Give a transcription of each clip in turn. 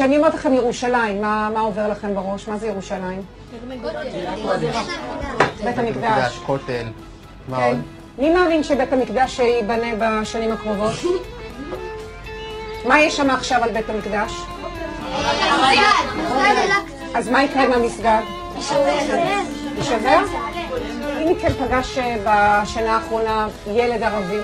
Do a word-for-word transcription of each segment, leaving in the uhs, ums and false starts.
כשאני אומרת לכם ירושלים, מה, מה עובר לכם בראש? מה זה ירושלים? בית המקדש. כותל. מה כן. עוד? מי מאמין שבית המקדש ייבנה בשנים הקרובות? מה יש שם עכשיו על בית המקדש? אז מה יקרה עם המסגד? יישבר? אם מכם פגש בשנה האחרונה ילד ערבי?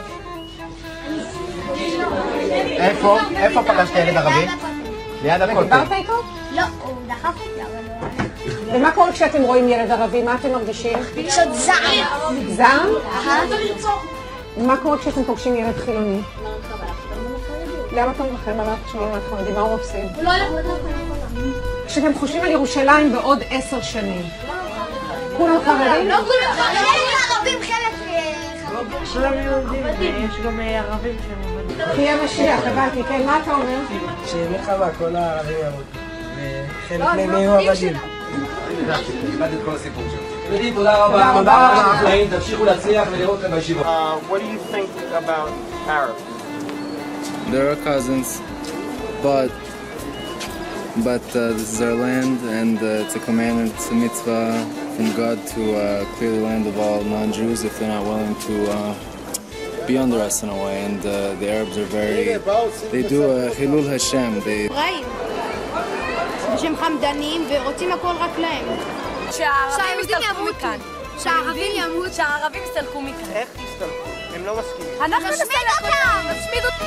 איפה? איפה פגשת ילד ערבי? ליד הכותל. דיברת איתו? לא, הוא דחף אותי, אבל לא... ומה קורה כשאתם רואים ילד ערבי? מה אתם מרגישים? פשוט זעם. זעם? מה קורה כשאתם פוגשים ילד חילוני? למה אתם מלחם עליו כשאומרים על חרדים? מה הוא מפסיד? הוא לא הולך לדעת. כשאתם חושבים על ירושלים בעוד עשר שנים, כולם חרדים? לא כולם חרדים, ערבים חלק... כולם יהודים, יש גם ערבים שהם עובדים. תהיה משיח, הבנתי, כן, מה אתה אומר? שמלחמה, כל הערבים ימותו. וחלק מהם יהיו עבדים. איבדתי את כל הסיפור שלו. ילדים, תודה רבה. תודה רבה. תמשיכו להצליח ולראות כאן בישיבות. What do you think about Arabs? They're our cousins, but but uh, this is our land, and uh, it's a commandment, it's a mitzvah from God to uh, clear the land of all non-Jews if they're not willing to uh, be under us in a way. And uh, the Arabs are very, they do a Chilul Hashem. They. שהם חמדנים ורוצים הכל רק להם. שהערבים יסתלקו מכאן. שהערבים ימות, שהערבים יסתלקו מכאן. איך תסתלקו? הם לא מסכימים. אנחנו נשמיד אותם! נשמיד אותם!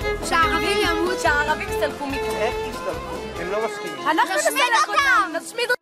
שהערבים ימות, שהערבים יסתלקו מכאן. איך תסתלקו? הם לא מסכימים. אנחנו נשמיד אותם! נשמיד אותם!